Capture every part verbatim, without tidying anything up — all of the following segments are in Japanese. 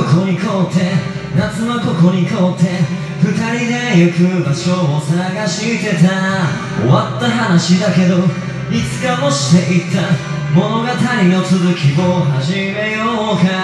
ここに凍って夏はここに凍って二人で行く場所を探してた。終わった話だけどいつかもしていた物語の続きを始めようか。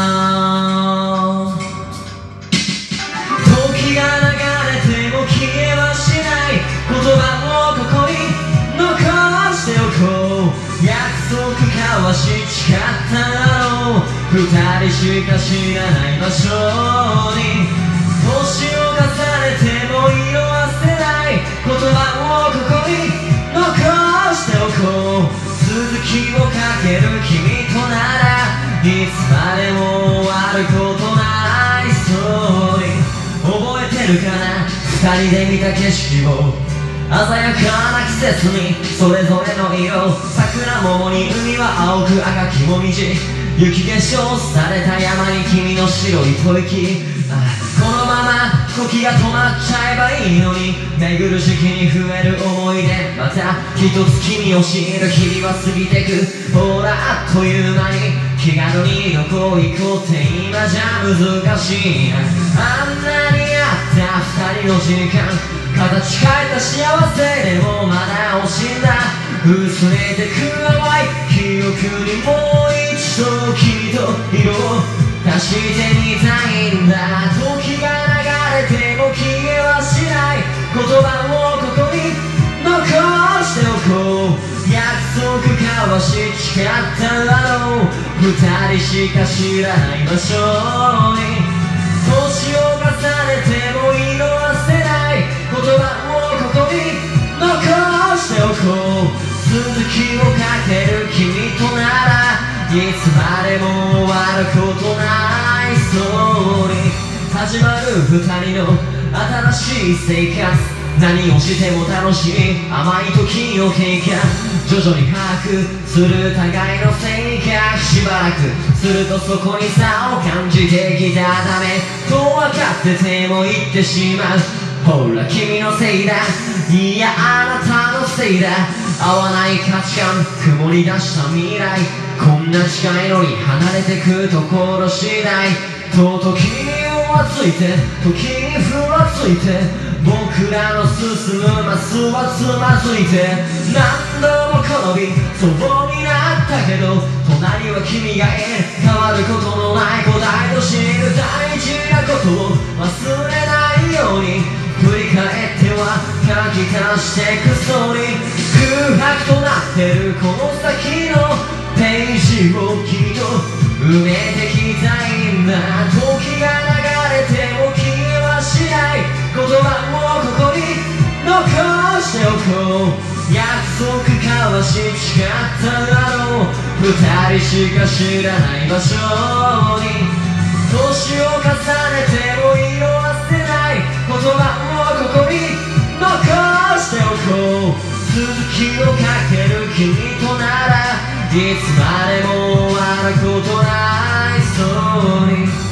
時が流れても消えはしない言葉をここに残しておこう。約束交わし誓っただろう。二人しか知らない場所に年を重ねても色あせない言葉をここに残しておこう。続きをかける君とならいつまでも終わることないストーリー。覚えてるかな二人で見た景色を鮮やかな季節にそれぞれの色。桜桃に海は青く赤きもみじ雪化粧された山に君の白い吐息。このまま時が止まっちゃえばいいのに巡る時期に増える思い出また一つ君を知る日々は過ぎてく。ほらあっという間に気軽にどこ行こうって今じゃ難しいな。あんなにあった二人の時間形変えた幸せでもまだ惜しんだ。薄れてく淡い記憶にもう一度君と色を足してみたいんだ。時が流れても消えはしない言葉をここに残しておこう。約束交わし誓っただろう。二人しか知らない場所に年を重ねても色あせない言葉をここに残しておこう。続きをかける君とならいつまでも終わることないストーリー。始まる二人の新しい生活何をしても楽しい甘い時を経過徐々に把握する互いの性格。しばらくするとそこに差を感じてきたためと分かってても言ってしまう。ほら君のせいだいやあなたのせいだ。合わない価値観曇り出した未来こんな近いのに離れてくところ次第と時に浮ついて時にふらついて僕らの進むマスはつまずいて何度も転びそうになったけど隣は君がいる変わることのない答えと知る大事なことを忘れないように振り返っては書き足してくストーリー。空白となってるこの先のページを君と埋めてきたいんだ。時が流れても消えはしない言葉をここに残しておこう。約束交わし誓っただろう。二人しか知らない場所に年を重ねても色あせない言葉をここに残しておこう。続きをかける君とならいつまでも終わることないストーリー。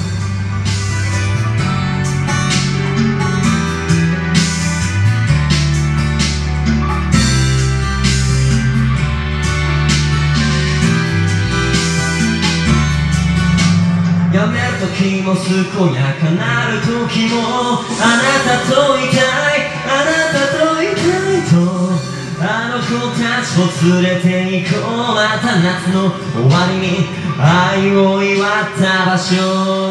やめる時も健やかなる時もあなたといたいあなたといたいとあの子たちを連れて行こう。また夏の終わりに愛を祝った場所。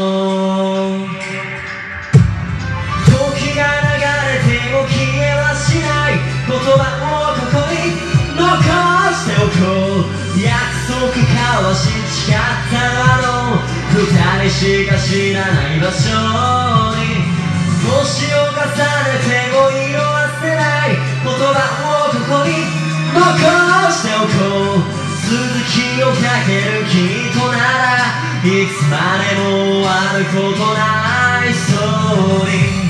時が流れても消えはしない言葉をここに残しておこう。約束交わし誓っただろう。二人しか知らない場所に年を重ねても色あせない言葉をここに残しておこう。続きをかける君とならいつまでも終わることないストーリー。